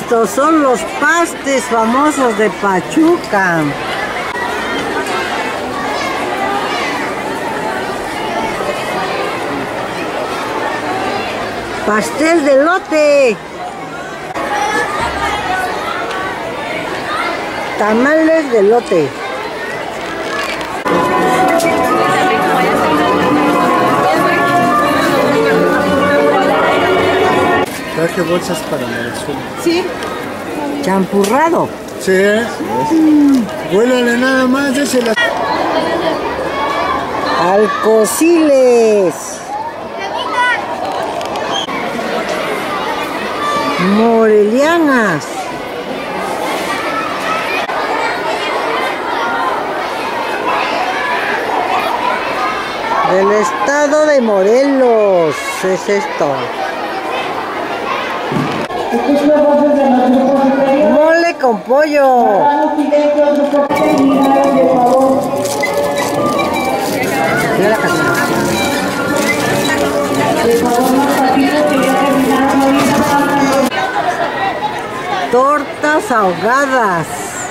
Estos son los pastes famosos de Pachuca. Pastel de elote. Tamales de elote. Traje bolsas para Venezuela. Sí. Champurrado. Sí. Huélale nada más, désela. Alcociles. Morelianas. Del estado de Morelos es esto. Mole con pollo. Mira la casita. Tortas ahogadas.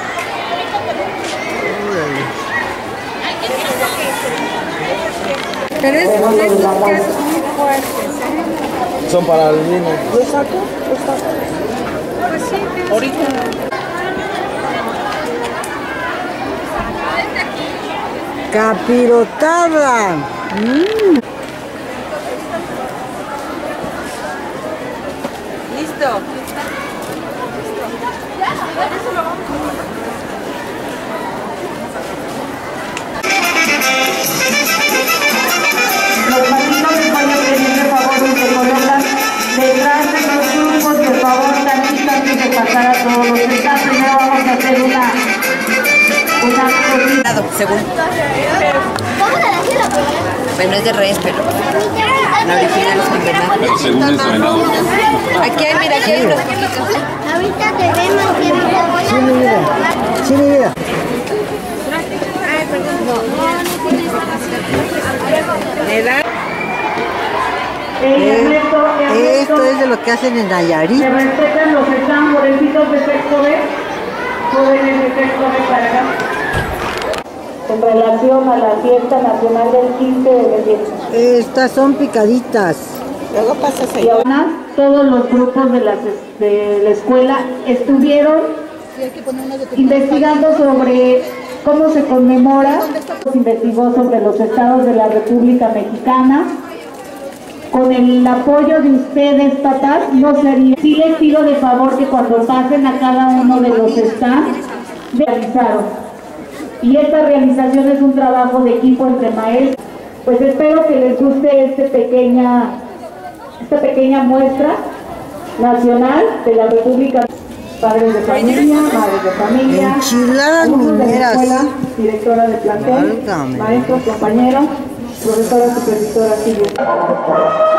Pero estos quesos muy fuertes, ¿eh? Son para el vino. ¿Lo saco? Pues sí, Ahorita. Capirotada. listo. Los patitos les voy a pedir de favor que se colocan detrás de los grupos, por favor, tantito antes de pasar a todos los estados. Primero vamos a hacer una cosita. Según. Bueno, es de res, pero la original es con venado. Según es venado. Aquí hay, mira, aquí hay unos poquitos. Ahorita te vemos que no te voy a... Sí, mi vida. Sí, mi vida. Esto es de lo que hacen en Nayarit. Se respetan los están jovencitos de sexto B, jóvenes de sexto B para acá. En relación a la fiesta nacional del 15 de noviembre. Estas son picaditas. Luego pasas ahí. Y además, todos los grupos de la escuela estuvieron investigando sobre cómo se conmemora. Se investigó sobre los estados de la República Mexicana. Con el apoyo de ustedes, papás, no sería. Sí les pido de favor que cuando pasen a cada uno de los stands, realizaron. Y esta realización es un trabajo de equipo entre maestros. Pues espero que les guste esta pequeña muestra nacional de la República. Padres de familia, madres de familia, enchiladas alumnos de la mineras. escuela, directora de plantel, Válgame. maestros, compañeros, profesora, supervisora,